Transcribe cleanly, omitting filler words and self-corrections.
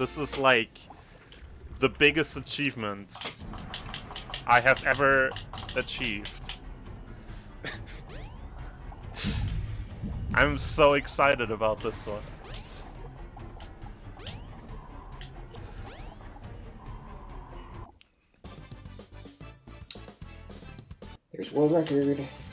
This is like the biggest achievement I have ever achieved. I'm so excited about this one. There's world record.